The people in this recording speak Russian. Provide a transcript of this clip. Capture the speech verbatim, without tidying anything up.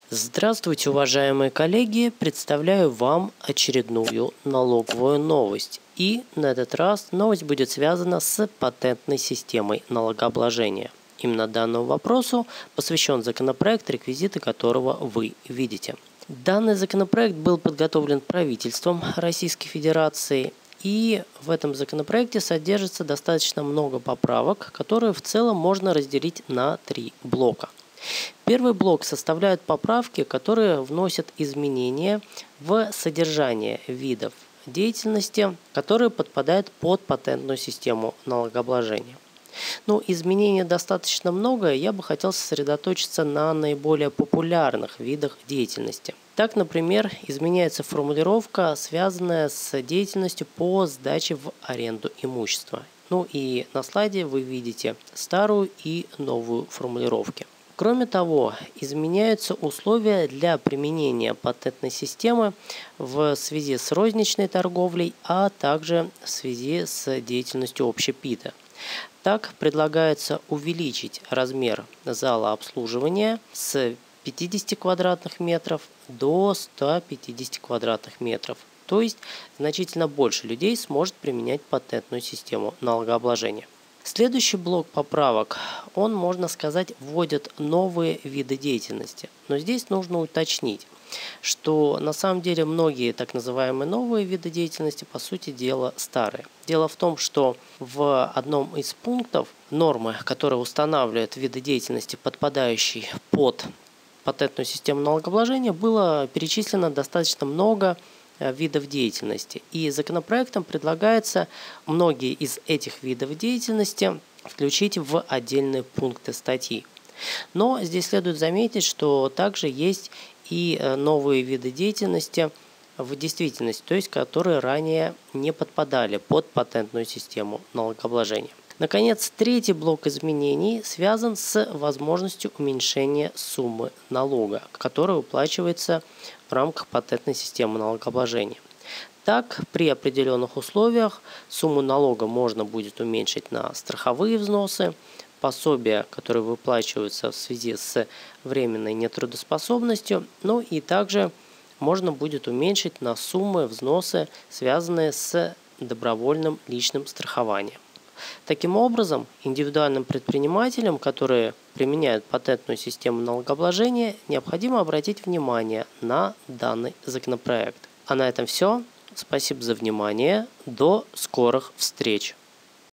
Здравствуйте, уважаемые коллеги! Представляю вам очередную налоговую новость. И на этот раз новость будет связана с патентной системой налогообложения. Именно данному вопросу посвящен законопроект, реквизиты которого вы видите. Данный законопроект был подготовлен правительством Российской Федерации. И в этом законопроекте содержится достаточно много поправок, которые в целом можно разделить на три блока. Первый блок составляют поправки, которые вносят изменения в содержание видов деятельности, которые подпадают под патентную систему налогообложения. Ну, изменений достаточно много, и я бы хотел сосредоточиться на наиболее популярных видах деятельности. Так, например, изменяется формулировка, связанная с деятельностью по сдаче в аренду имущества. Ну и на слайде вы видите старую и новую формулировки. Кроме того, изменяются условия для применения патентной системы в связи с розничной торговлей, а также в связи с деятельностью общепита. Так, предлагается увеличить размер зала обслуживания с пятидесяти квадратных метров до ста пятидесяти квадратных метров. То есть значительно больше людей сможет применять патентную систему налогообложения. Следующий блок поправок, он, можно сказать, вводит новые виды деятельности. Но здесь нужно уточнить, что на самом деле многие так называемые новые виды деятельности по сути дела старые. Дело в том, что в одном из пунктов нормы, которые устанавливают виды деятельности, подпадающие под патентную систему налогообложения, было перечислено достаточно много видов деятельности. И законопроектом предлагается многие из этих видов деятельности включить в отдельные пункты статьи. Но здесь следует заметить, что также есть и новые виды деятельности в действительности, то есть которые ранее не подпадали под патентную систему налогообложения. Наконец, третий блок изменений связан с возможностью уменьшения суммы налога, который уплачивается в рамках патентной системы налогообложения. Так, при определенных условиях сумму налога можно будет уменьшить на страховые взносы, пособия, которые выплачиваются в связи с временной нетрудоспособностью, ну и также можно будет уменьшить на суммы взносы, связанные с добровольным личным страхованием. Таким образом, индивидуальным предпринимателям, которые применяют патентную систему налогообложения, необходимо обратить внимание на данный законопроект. А на этом все. Спасибо за внимание. До скорых встреч!